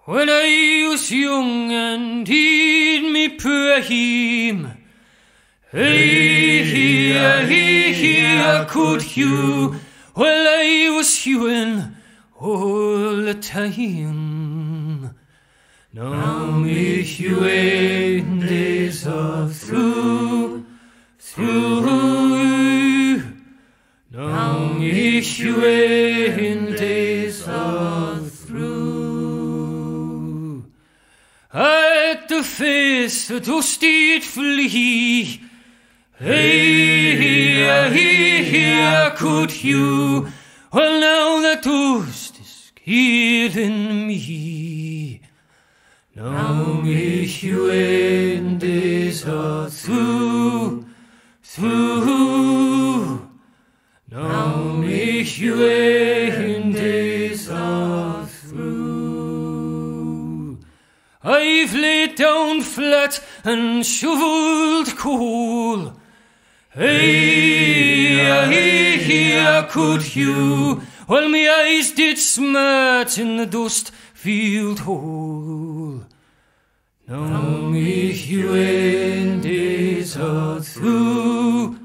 When I was young and he'd me poor him, Cud Hew, well I was hewing all the time. Now me hewing days are through. Now me hewing days are through. At the face the dusty flee, Cud Hew, well now the dust is killing me. Now me hewing days are through. Now me hewing days are through. I've laid down flat and shovelled coal. Cud Hew, well me eyes did smart in the dust field hole. Now me hewing days are through.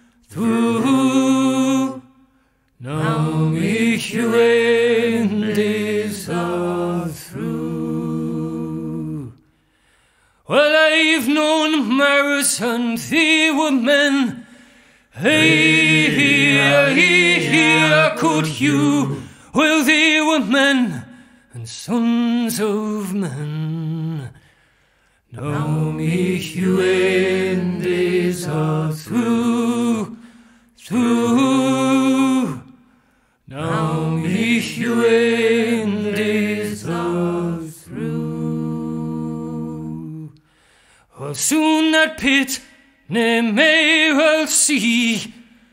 Now me hewing days are through. Well I've known mares and they were men, Cud Hew, well they were men and sons of men. Now me hewing days are through. Now me hewing days are through. Oh, soon that pit ne may well see,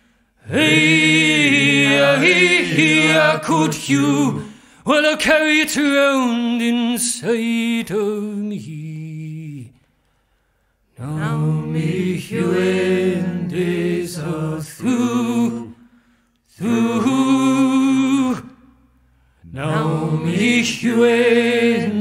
Cud Hew, well I'll carry it round inside of me. Now me hewing days are through. Now me hewing